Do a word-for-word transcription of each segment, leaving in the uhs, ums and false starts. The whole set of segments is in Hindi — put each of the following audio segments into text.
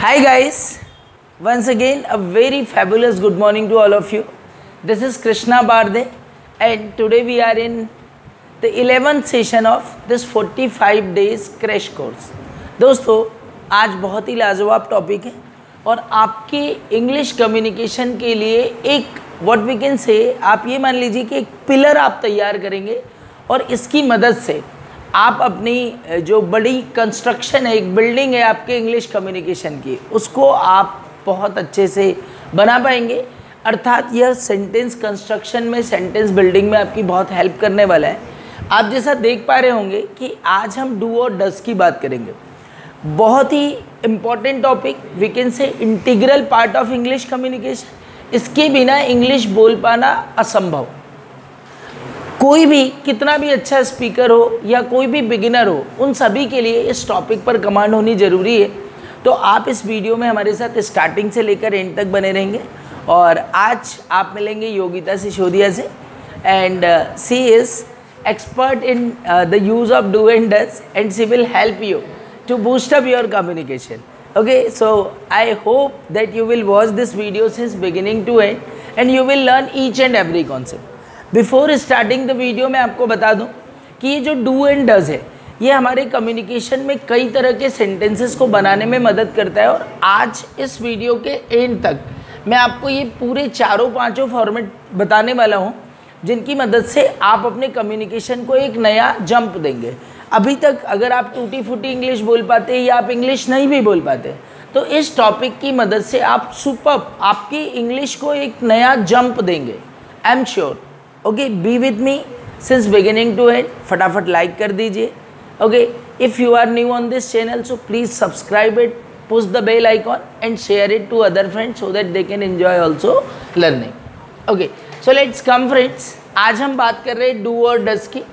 Hi guys, once again a very fabulous good morning to all of you. This is Krishna Barde and today we are in the eleventh session of this forty-five days crash course. दोस्तों आज बहुत ही लाजवाब टॉपिक है और आपके इंग्लिश कम्युनिकेशन के लिए एक व्हाट वी कैन से आप ये मान लीजिए कि एक पिलर आप तैयार करेंगे और इसकी मदद से आप अपनी जो बड़ी कंस्ट्रक्शन है, एक बिल्डिंग है आपके इंग्लिश कम्युनिकेशन की, उसको आप बहुत अच्छे से बना पाएंगे। अर्थात यह सेंटेंस कंस्ट्रक्शन में, सेंटेंस बिल्डिंग में आपकी बहुत हेल्प करने वाला है। आप जैसा देख पा रहे होंगे कि आज हम डू और डज की बात करेंगे। बहुत ही important topic, we can say integral part of English communication. इसके बिना इंग्लिश बोल पाना असंभव। कोई भी कितना भी अच्छा स्पीकर हो या कोई भी बिगिनर हो, उन सभी के लिए इस टॉपिक पर कमांड होनी ज़रूरी है। तो आप इस वीडियो में हमारे साथ स्टार्टिंग से लेकर एंड तक बने रहेंगे। और आज आप मिलेंगे योगिता सिसोदिया से and she is expert in the use of do and does and she will help you to boost up your communication. Okay, so I hope that you will watch this video since beginning to end and you will learn each and every concept. Before starting the video मैं आपको बता दूं कि ये जो do and does है, ये हमारे कम्युनिकेशन में कई तरह के सेंटेंसेस को बनाने में मदद करता है। और आज इस वीडियो के एंड तक मैं आपको ये पूरे चारों पांचों फॉर्मेट बताने वाला हूँ जिनकी मदद से आप अपने कम्युनिकेशन को एक नया जंप देंगे। अभी तक अगर आप टूटी फूटी इंग्लिश बोल पाते या आप इंग्लिश नहीं भी बोल पाते, तो इस टॉपिक की मदद से आप सुपर आपकी इंग्लिश को एक नया जंप देंगे। I am sure. Okay, be with me since beginning to end. फटाफट लाइक कर दीजिए। Okay, if you are new on this channel so please subscribe it, push the bell icon and share it to other friends so that they can enjoy also learning. Okay, so let's come friends. आज हम बात कर रहे हैं डू और डज की।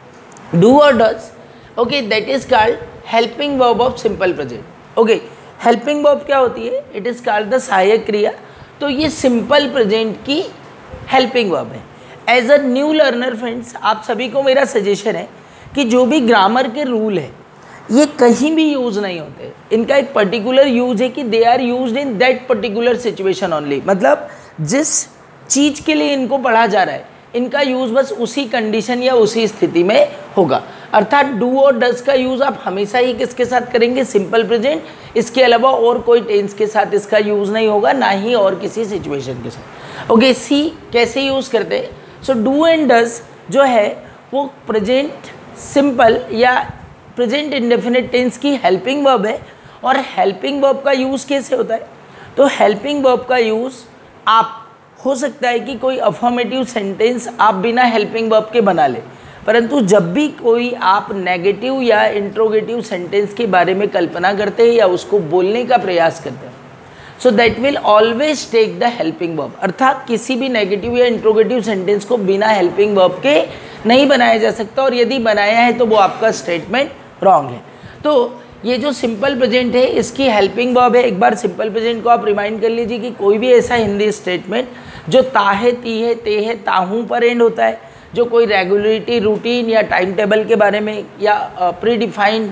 डू और does, okay, that is called helping verb of simple present. Okay, helping verb क्या होती है? इट इज़ कॉल्ड द सहायक क्रिया। तो ये सिंपल प्रेजेंट की हेल्पिंग वर्ब है। As a new learner friends, आप सभी को मेरा सजेशन है कि जो भी ग्रामर के रूल है ये कहीं भी यूज़ नहीं होते। इनका एक पर्टिकुलर यूज़ है कि they are used in that particular situation only. मतलब जिस चीज़ के लिए इनको पढ़ा जा रहा है, इनका यूज़ बस उसी कंडीशन या उसी स्थिति में होगा। अर्थात डू और डज का यूज़ आप हमेशा ही किसके साथ करेंगे? Simple present. इसके अलावा और कोई टेंस के साथ इसका यूज़ नहीं होगा, ना ही और किसी सिचुएशन के साथ। ओके, सी कैसे यूज़ करते हैं? सो डू एंड डज जो है वो प्रेजेंट सिंपल या प्रेजेंट इंडेफिनिट टेंस की हेल्पिंग वर्ब है। और हेल्पिंग वर्ब का यूज़ कैसे होता है? तो हेल्पिंग वर्ब का यूज़ आप हो सकता है कि कोई अफर्मेटिव सेंटेंस आप बिना हेल्पिंग वर्ब के बना ले, परंतु जब भी कोई आप नेगेटिव या इंट्रोगेटिव सेंटेंस के बारे में कल्पना करते हैं या उसको बोलने का प्रयास करते हैं, so that will always take the helping verb. अर्थात किसी भी नेगेटिव या इंट्रोगेटिव सेंटेंस को बिना हेल्पिंग वर्ब के नहीं बनाया जा सकता, और यदि बनाया है तो वो आपका स्टेटमेंट रॉन्ग है। तो ये जो सिंपल प्रेजेंट है इसकी हेल्पिंग वर्ब है। एक बार सिंपल प्रेजेंट को आप रिमाइंड कर लीजिए कि कोई भी ऐसा हिंदी स्टेटमेंट जो ताहे, ती है, ते है, ताहू पर एंड होता है, जो कोई रेगुलरिटी, रूटीन या टाइम टेबल के बारे में या प्री डिफाइंड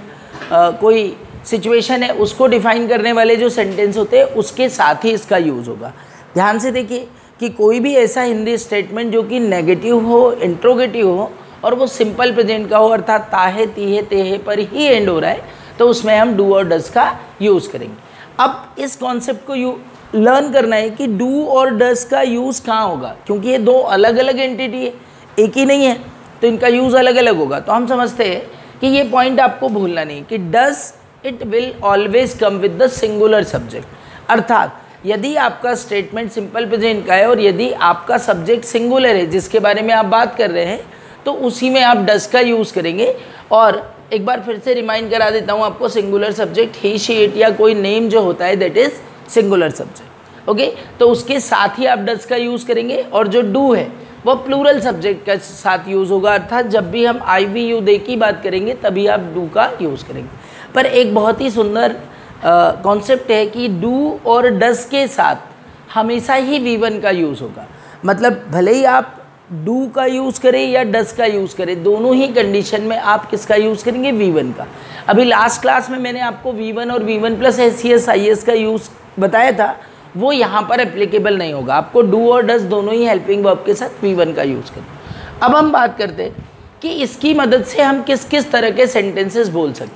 कोई सिचुएशन है उसको डिफाइन करने वाले जो सेंटेंस होते हैं उसके साथ ही इसका यूज़ होगा। ध्यान से देखिए कि कोई भी ऐसा हिंदी स्टेटमेंट जो कि नेगेटिव हो, इंट्रोगेटिव हो और वो सिंपल प्रेजेंट का हो, अर्थात ताहे, ती है, ते है पर ही एंड हो रहा है, तो उसमें हम डू और डज का यूज़ करेंगे। अब इस कॉन्सेप्ट को यू लर्न करना है कि डू और डज का यूज़ कहाँ होगा, क्योंकि ये दो अलग अलग एंटिटी है, एक ही नहीं है, तो इनका यूज़ अलग अलग होगा। तो हम समझते हैं कि ये पॉइंट आपको भूलना नहीं कि does it will always come with the singular subject. अर्थात यदि आपका स्टेटमेंट सिंपल प्रेजेंट का है और यदि आपका सब्जेक्ट सिंगुलर है जिसके बारे में आप बात कर रहे हैं, तो उसी में आप डज का यूज़ करेंगे। और एक बार फिर से रिमाइंड करा देता हूँ आपको, singular subject he, she, it या कोई नेम जो होता है that is singular subject. Okay, तो उसके साथ ही आप डज का यूज़ करेंगे। और जो डू है वो प्लूरल सब्जेक्ट के साथ यूज़ होगा। अर्थात जब भी हम आई वी यू दे की बात करेंगे तभी आप डू का यूज़ करेंगे। पर एक बहुत ही सुंदर कॉन्सेप्ट है कि डू और डज के साथ हमेशा ही वी वन का यूज़ होगा। मतलब भले ही आप डू का यूज़ करें या डस का यूज़ करें, दोनों ही कंडीशन में आप किसका यूज़ करेंगे, वी वन का। अभी लास्ट क्लास में मैंने आपको वी वन और V one plus S C S I S का यूज़ बताया था, वो यहाँ पर एप्लीकेबल नहीं होगा। आपको डू और डस दोनों ही हेल्पिंग वर्ब के साथ वी वन का यूज़ करें। अब हम बात करते हैं कि इसकी मदद से हम किस किस तरह के सेंटेंसेस बोल सकते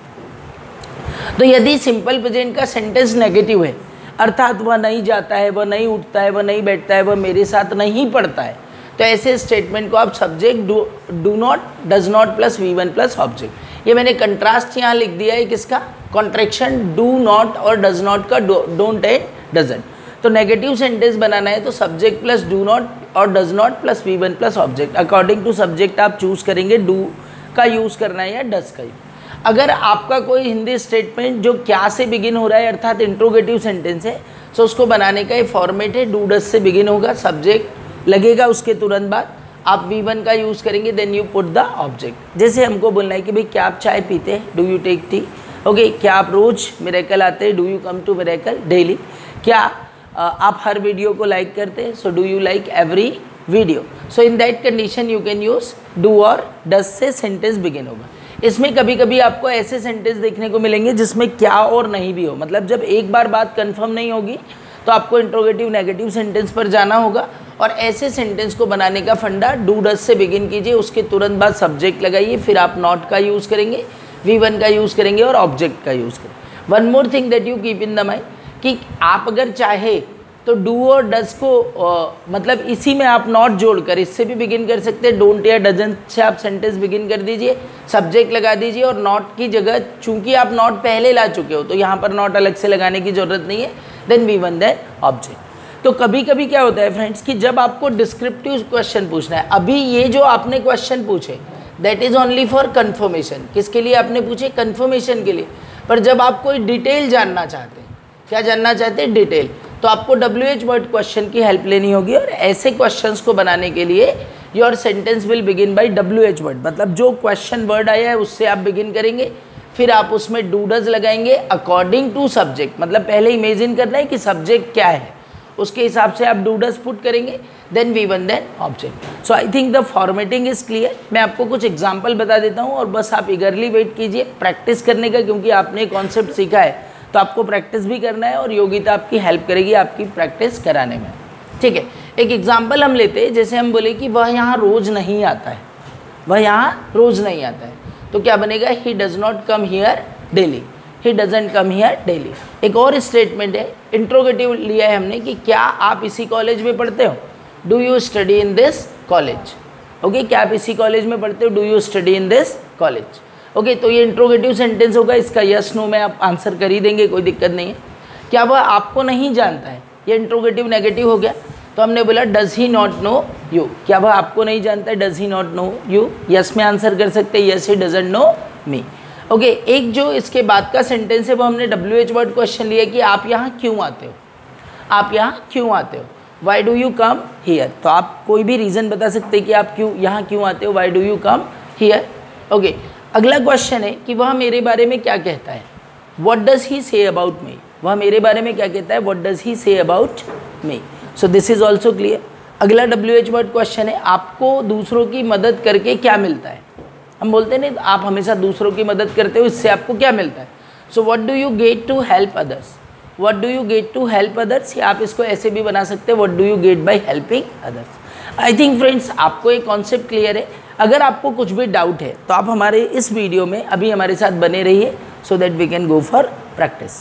हैं। तो यदि सिंपल प्रेजेंट का सेंटेंस नेगेटिव है, अर्थात वह नहीं जाता है, वह नहीं उठता है, वह नहीं बैठता है, वह मेरे साथ नहीं पढ़ता है, तो ऐसे स्टेटमेंट को आप subject do do not, does not plus V one plus object, ये मैंने कंट्रास्ट यहाँ लिख दिया है किसका, कॉन्ट्रैक्शन डू नॉट और डज नॉट का, डोंट एंड डजंट। तो नेगेटिव सेंटेंस बनाना है तो सब्जेक्ट प्लस डू नॉट और does not plus V one plus object, according to subject आप चूज करेंगे डू का यूज़ करना है या डज का यूज। अगर आपका कोई हिंदी स्टेटमेंट जो क्या से बिगिन हो रहा है अर्थात इंट्रोगेटिव सेंटेंस है, तो उसको बनाने का ये फॉर्मेट है, डू डज से बिगिन होगा, सब्जेक्ट लगेगा उसके तुरंत बाद, आप वी वन का यूज़ करेंगे, then you put the object. जैसे हमको बोलना है कि भाई क्या आप चाय पीते हैं, do you take tea, okay, क्या आप रोज़ मिरेकल आते हैं, do you come to Miracle daily, क्या Uh, आप हर वीडियो को लाइक करते हैं, so do you like every video. So in that condition you can use do और डज से सेंटेंस बिगिन होगा। इसमें कभी कभी आपको ऐसे सेंटेंस देखने को मिलेंगे जिसमें क्या और नहीं भी हो, मतलब जब एक बार बात कंफर्म नहीं होगी तो आपको इंट्रोगेटिव नेगेटिव सेंटेंस पर जाना होगा, और ऐसे सेंटेंस को बनाने का फंडा डू डज से बिगिन कीजिए, उसके तुरंत बाद सब्जेक्ट लगाइए, फिर आप नॉट का यूज़ करेंगे, वी वन का यूज़ करेंगे और ऑब्जेक्ट का यूज़ करेंगे। One more thing that you keep in the mind कि आप अगर चाहे तो डू और डज को आ, मतलब इसी में आप नॉट जोड़कर इससे भी बिगिन कर सकते हैं, डोंट या डजंट से आप सेंटेंस बिगिन कर दीजिए, सब्जेक्ट लगा दीजिए और नॉट की जगह चूंकि आप नॉट पहले ला चुके हो तो यहाँ पर नॉट अलग से लगाने की ज़रूरत नहीं है, then V one then object. तो कभी कभी क्या होता है फ्रेंड्स कि जब आपको डिस्क्रिप्टिव क्वेश्चन पूछना है, अभी ये जो आपने क्वेश्चन पूछे that is only for confirmation, किसके लिए आपने पूछे, कन्फर्मेशन के लिए, पर जब आप कोई डिटेल जानना चाहते हैं, क्या जानना चाहते हैं, डिटेल, तो आपको डब्ल्यू एच वर्ड क्वेश्चन की हेल्प लेनी होगी, और ऐसे क्वेश्चंस को बनाने के लिए your sentence will begin by W H word, मतलब जो क्वेश्चन वर्ड आया है उससे आप बिगिन करेंगे, फिर आप उसमें डू डज लगाएंगे अकॉर्डिंग टू सब्जेक्ट, मतलब पहले इमेजिन करना है कि सब्जेक्ट क्या है, उसके हिसाब से आप डू डज पुट करेंगे, then V one then object. So I think the formatting is clear. मैं आपको कुछ एग्जाम्पल बता देता हूँ और बस आप इगरली वेट कीजिए प्रैक्टिस करने का, क्योंकि आपने कॉन्सेप्ट सीखा है तो आपको प्रैक्टिस भी करना है और योगिता आपकी हेल्प करेगी आपकी प्रैक्टिस कराने में, ठीक है। एक एग्जांपल हम लेते हैं, जैसे हम बोले कि वह यहाँ रोज़ नहीं आता है, वह यहाँ रोज़ नहीं आता है, तो क्या बनेगा, he does not come here daily, he doesn't come here daily. एक और स्टेटमेंट है, इंट्रोगेटिव लिया है हमने कि क्या आप इसी कॉलेज में पढ़ते हो, do you study in this college, okay, क्या आप इसी कॉलेज में पढ़ते हो, do you study in this college, okay okay, तो ये इंट्रोगेटिव सेंटेंस होगा, इसका यस नो में आप आंसर कर ही देंगे, कोई दिक्कत नहीं है। क्या वह आपको नहीं जानता है, ये इंट्रोगेटिव नेगेटिव हो गया, तो हमने बोला does he not know you, क्या वह आपको नहीं जानता है, does he not know you, yes में आंसर कर सकते हैं, yes he doesn't know me, okay. एक जो इसके बाद का सेंटेंस है वो हमने डब्ल्यू एच वर्ड क्वेश्चन लिया कि आप यहाँ क्यों आते हो, आप यहाँ क्यों आते हो, why do you come here, तो आप कोई भी रीज़न बता सकते हैं कि आप क्यों यहाँ क्यों आते हो, why do you come here, okay. अगला क्वेश्चन है कि वह मेरे बारे में क्या कहता है, what does he say about मी, वह मेरे बारे में क्या कहता है, what does he say about me, so this is also clear. अगला डब्ल्यू एच वर्ड क्वेश्चन है, आपको दूसरों की मदद करके क्या मिलता है, हम बोलते हैं नहीं आप हमेशा दूसरों की मदद करते हो, इससे आपको क्या मिलता है, so what do you get to help others, what do you get to help others, या आप इसको ऐसे भी बना सकते हैं, what do you get by helping others. I think friends आपको एक कॉन्सेप्ट क्लियर है। अगर आपको कुछ भी डाउट है तो आप हमारे इस वीडियो में अभी हमारे साथ बने रहिए, so that we can go for practice.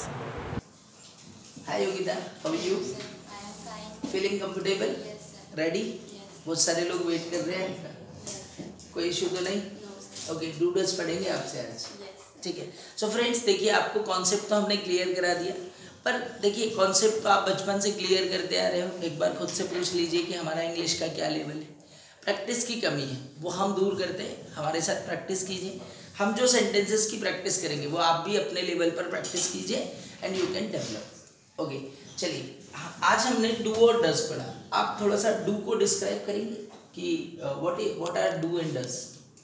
Hi Yogita, how are you, feeling comfortable, ready, बहुत सारे लोग वेट कर रहे हैं, कोई इशू तो नहीं, ओके, डू डज पढ़ेंगे आपसे आज, ठीक है। सो फ्रेंड्स देखिए, आपको कॉन्सेप्ट तो हमने क्लियर करा दिया, पर देखिए कॉन्सेप्ट तो आप बचपन से क्लियर करते आ रहे हो, एक बार खुद से पूछ लीजिए कि हमारा इंग्लिश का क्या लेवल है। प्रैक्टिस की कमी है वो हम दूर करते हैं, हमारे साथ प्रैक्टिस कीजिए, हम जो सेंटेंसेस की प्रैक्टिस करेंगे वो आप भी अपने लेवल पर प्रैक्टिस कीजिए and you can develop, okay. चलिए आज हमने डू और डज पढ़ा, आप थोड़ा सा डू को डिस्क्राइब करेंगे कि what what are do and does.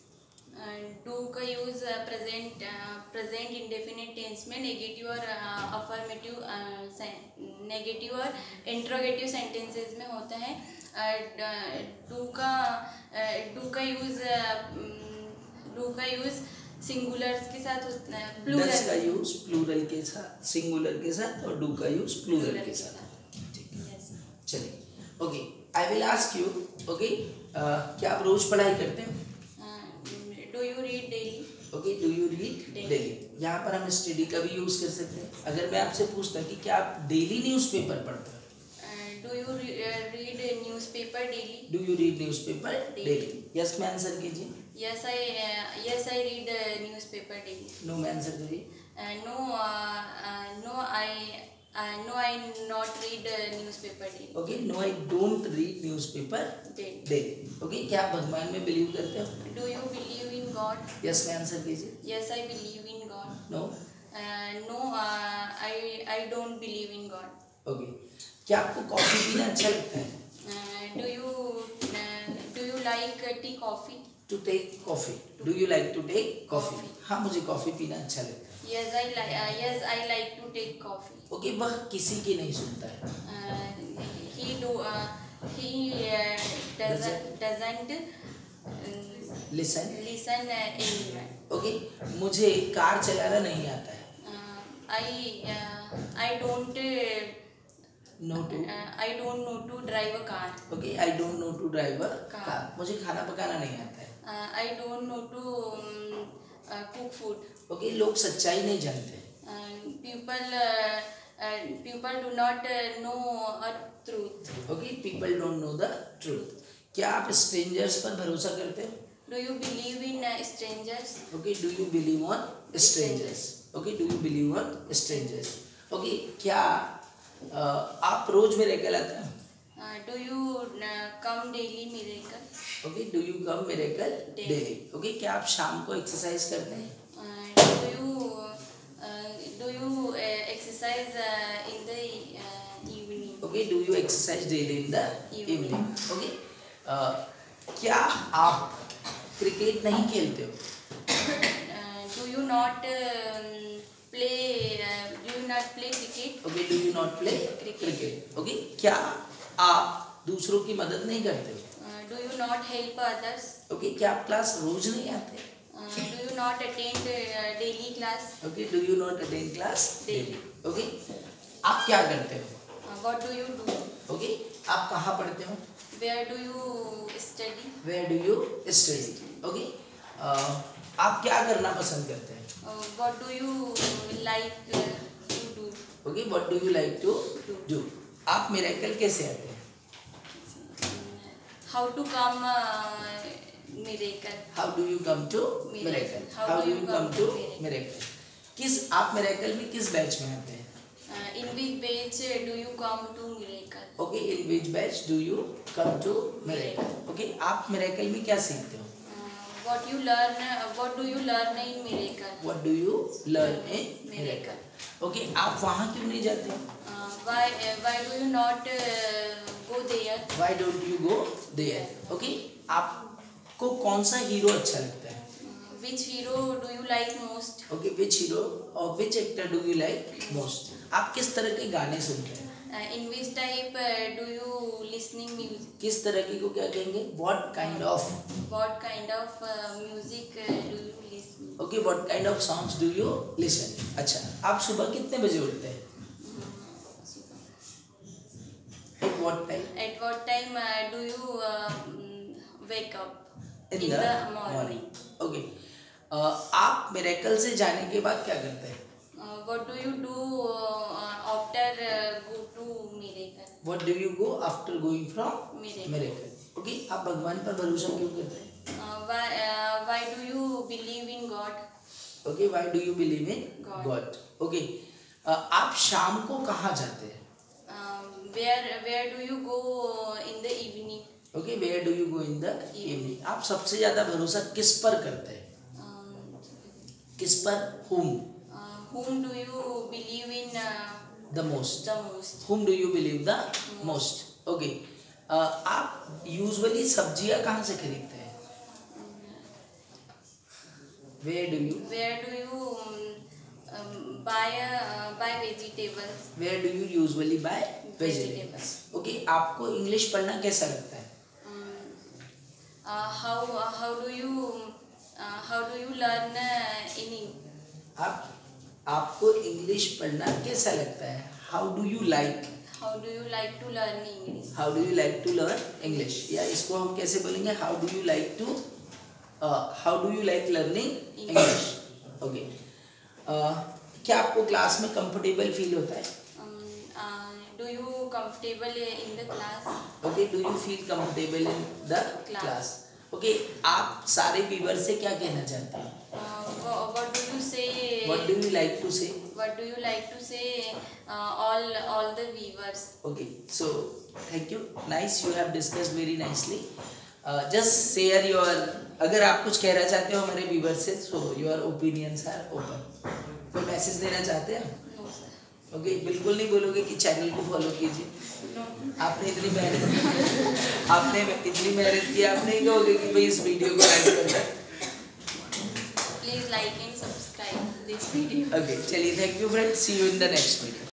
Do का use present present indefinite tense में नेगेटिव और अफर्मेटिव नेगेटिव और इंट्रोगेटिव सेंटेंसेस में होता है। डू का डू का यूज डू का यूज सिंगुलर्स के साथ होता है, प्लूरल डज का यूज प्लूरल के साथ, सिंगुलर के साथ, और डू का यूज प्लूरल के साथ। ठीक है, चलिए। Okay, I will ask you. Okay, क्या आप रोज पढ़ाई करते हैं? Do you read daily? Okay, do you read daily. यहाँ पर हम स्टडी का भी यूज कर सकते हैं। अगर मैं आपसे पूछता कि क्या आप डेली न्यूज़पेपर पढ़ते हैं? Do you read newspaper daily? Do you read newspaper daily? Yes में आंसर कीजिए। Yes I yes I read newspaper daily. No में आंसर कीजिए। No no I no I not read newspaper daily. Okay, no I don't read newspaper daily. Okay, क्या आप भगवान में बिलीव करते हो? Do you believe in God? Yes में आंसर कीजिए। Yes I believe in God. No no I I don't believe in God. Okay, क्या आपको कॉफी पीना अच्छा लगता है? Do you do you like tea coffee? To take coffee. Do you like to take coffee? हाँ, मुझे कॉफी पीना अच्छा लगता है। Yes I like yes I like to take coffee. Okay, वह किसी की नहीं सुनता है। He do he doesn't doesn't listen listen anyone. Okay, मुझे कार चलाना नहीं आता है। I I don't know to I don't know to drive a car. Okay, I don't know to drive a car. मुझे खाना पकाना नहीं आता है। I don't know to cook food. Okay, लोग सच्चाई नहीं जानते। People people do not know a truth. Okay, people don't know the truth. क्या आप स्ट्रेंजर्स पर भरोसा करते हो? Do you believe in strangers? Okay, do you believe on strangers? Okay, do you believe on strangers? Okay, क्या uh, आप रोज मिरेकल आते हैं? Do you come daily Miracle? Okay, do you come Miracle daily? Okay, क्या आप शाम को एक्सरसाइज करते हैं? Do you do you exercise in the evening? Okay, do you exercise daily in the evening? Okay, क्या आप क्रिकेट नहीं खेलते हो? Do you not play do you not play cricket? Okay, do you not play cricket? Okay, क्या आप दूसरों की मदद नहीं करते हो? Do you not help others? Okay, क्या आप क्लास रोज नहीं आते? Do you not attend daily class? Okay, do you not attend class daily? Okay, आप क्या करते हो? What do you do? Okay, आप कहाँ पढ़ते हो? Where do you study? Where do you study? Okay, आप क्या करना पसंद करते हैं? What do you like to do? Okay, what do you like to do? आप मिरेकल कैसे आते हैं? How to come Miracle? How do you come to Miracle? How do you come to Miracle? किस आप मिरेकल में किस बैच में आते हैं? In which batch do you come to Miracle? Okay, in which batch do you come to Miracle? Okay, आप मिरेकल में क्या सीखते हो? What you learn? What do you learn in miracle? What do you learn in miracle? Okay, आप वहाँ क्यों नहीं जाते? Uh, why uh, Why do you not uh, go there? Why don't you go there? Okay, आपको कौन सा हीरो अच्छा लगता है? Uh, which hero do you like most? Okay, which hero or which actor do you like most? आप किस तरह के गाने सुनते हैं? Uh, in which type uh, do you listening music? किस तरह की को क्या कहेंगे? What kind of? What kind of uh, music uh, do you listen? Okay, what kind of songs do you listen? अच्छा, आप सुबह कितने बजे उठते हैं? At what time? At what time uh, do you uh, wake up? In, in the, the morning. morning. Okay, uh, आप मिरेकल से जाने के बाद क्या करते हैं? Uh, what do you do uh, after uh, go to miracle? What do you go after going from Miracle. miracle? Okay, आप भगवान पर भरोसा क्यों करते हैं? Uh, why uh, why do you believe in God? Okay, why do you believe in God. God? Okay, uh, आप शाम को कहाँ जाते हैं? Um, where where do you go in the evening? Okay, where do you go in the evening? आप सबसे ज़्यादा भरोसा किस पर करते हैं? Um, किस पर? Whom? uh, whom do you believe in uh, The most. the most? Whom do you believe the most? Okay, uh, आप usually सब्जियाँ कहाँ से खरीदते हैं? Where do you? Where do you um, buy uh, buy vegetables. Where do you usually buy vegetables? Vegetables. Okay, आपको इंग्लिश पढ़ना कैसा लगता है? Um, uh, how uh, how do you uh, how do you learn uh, in Eng- आप आपको इंग्लिश पढ़ना कैसा लगता है? How do you like? How do you like to learn English? How do you like to learn English? या इसको हम कैसे बोलेंगे? How do you like to uh, How do you like learning English? Okay. uh, क्या आपको क्लास में कंफर्टेबल फील होता है? Um, uh, do you comfortable in the class? Okay, do you feel comfortable in the Class. class? Okay, आप सारे व्यूअर से क्या कहना चाहते हैं? Uh, wha- what do you say? What do you like to say? What do you like to say? Uh, all all the viewers. Okay, so thank you. Nice, you have discussed very nicely. Uh, just share your. अगर आप कुछ कहना चाहते हो हमारे व्यूअर से, so your opinions are open. कोई मैसेज देना चाहते हैं? No sir. ओके okay, बिल्कुल नहीं बोलोगे कि चैनल को फॉलो कीजिए. No. आपने इतनी मेहनत आपने इतनी मेहनत की, आप नहीं कहोगे कि भाई इस वीडियो को लाइक करना. Please like and subscribe this video. Okay चलिए, thank you friends, see you in the next video.